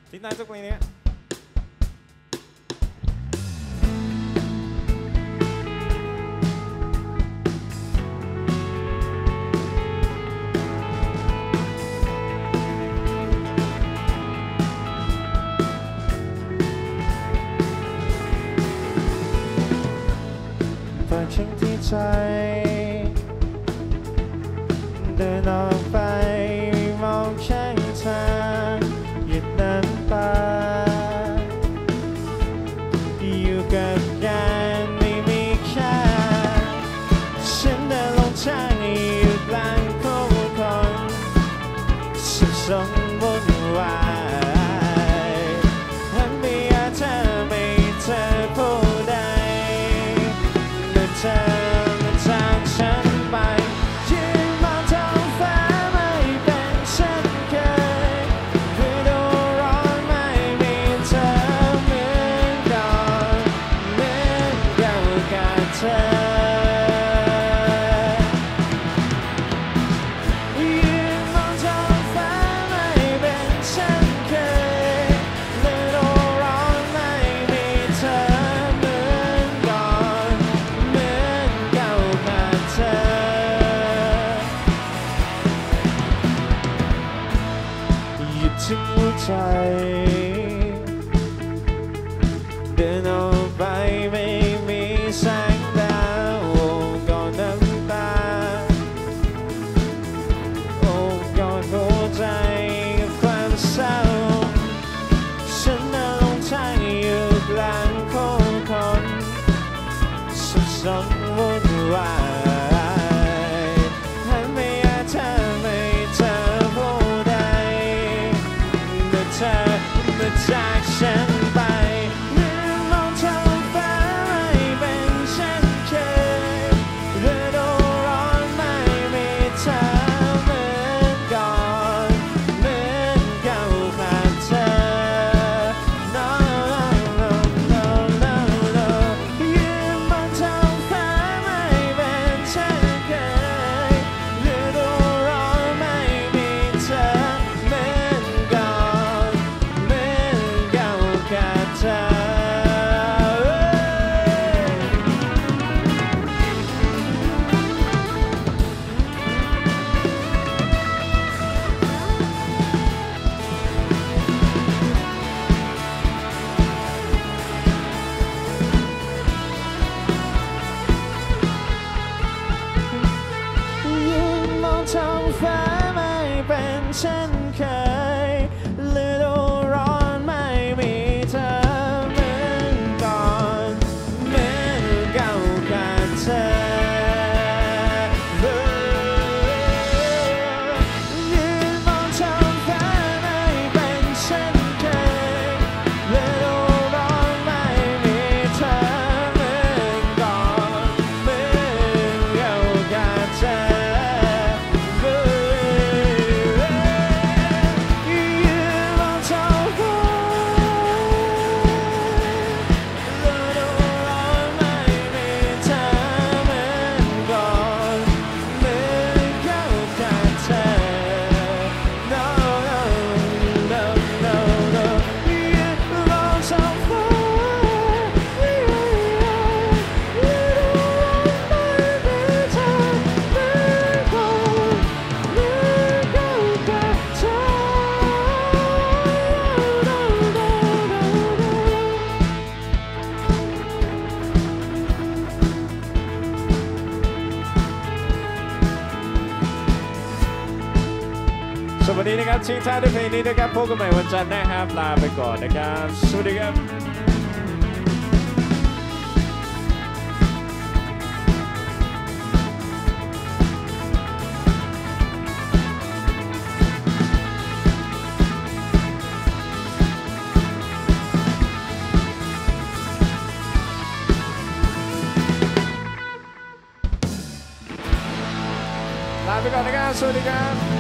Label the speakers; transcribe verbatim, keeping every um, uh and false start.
Speaker 1: ทิ้งท้ายสักเพลงนี้
Speaker 2: เปิดช่องที่ใจเดินออกไปมองช่างทางหยุดน้ำตาอยู่กับการไม่มีค่าฉันเดินลงทางอยู่กลางผู้คนสับสนวุ่นวายหันไปหาเธอไม่เธอผู้ใดเมื่อเธอมาจากฉันไปยืนมองท้องฟ้าไม่เป็นเช่นเคยฤดูร้อนไม่มีเธอเหมือนก่อนเหมือนเก่ากับเธอยืนมองท้องฟ้าไม่เป็นเช่นเคยฤดูร้อนไม่มีเธอเหมือนก่อนเหมือนเก่ากับเธอหยุดทิ้งหัวใจเดินออกไปไม่มีแสงดาวโอ้กอดน้ำตาโอ้กอดหัวใจกับความเศร้าฉันเดินลงทางอยู่กลางผู้คนสับสนวุ่นวายหันไปหาเธอไม่เจอผู้ใดเมื่อเธอมาจากฉันไปยืนมองท้องฟ้าไม่เป็นเช่นเคยฤดูร้อนไม่มีเธอเหมือนก่อนเหมือนเก่ากับเธอ No no no no no ยืนมองท้องฟ้าไม่เป็นเช่นเคยฤดูร้อนไม่มีเธอเหมือนก่อนเหมือนเก่ากับเธอยืนมองท้องฟ้าไม่เป็นเช่นเคยฤดูร้อนไม่มีเธอเหมือนก่อนเหมือนเก่ากับเธอยืนมองท้องฟ้าไม่เป็นเช่นเคยฤดูร้อนไม่มีเธอเหมือนก่อนเหมือนเก่ากับเธอยืนมองท้องฟ้าฤดูร้อนไม่มีเธอเหมือนก่อนเหมือนเก่ากับเธอ No no no no no ยืนมองท้องฟ้าฤดูร้อนไม่มีเธอเหมือนก่อนเหมือนเก่ากับเธอ
Speaker 1: สวัสดีนะครับทิ้งท้ายด้วยเพลงนี้นะครับพบกันใหม่วันจันทร์นะครับลาไปก่อนนะครับสวัสดีครับลาไปก่อนนะครับสวัสดีครับ